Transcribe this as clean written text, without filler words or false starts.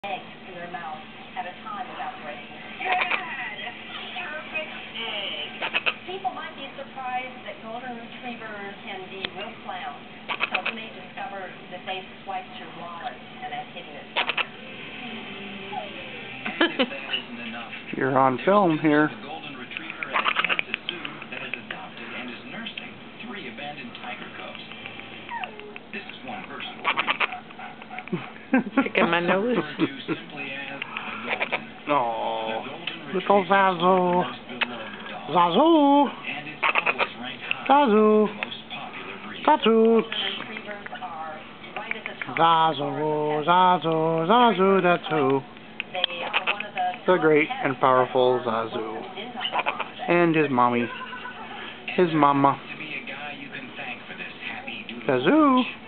eggs in their mouth at a time without breaking it. Good! Perfect egg. People might be surprised that golden retrievers can be real clowns. So when they discovered that they swiped your wallet and had hidden it. And if that isn't enough, you're on film here. a golden retriever at a Kansas zoo that has adopted and is nursing 3 abandoned tiger cubs. This is one version of Picking my nose. Oh, little Zazu. Zazu. Zazu. Zazu. Zazu. Zazu. Zazu. That's who. The great and powerful Zazu. And his mommy. His mama. Zazu.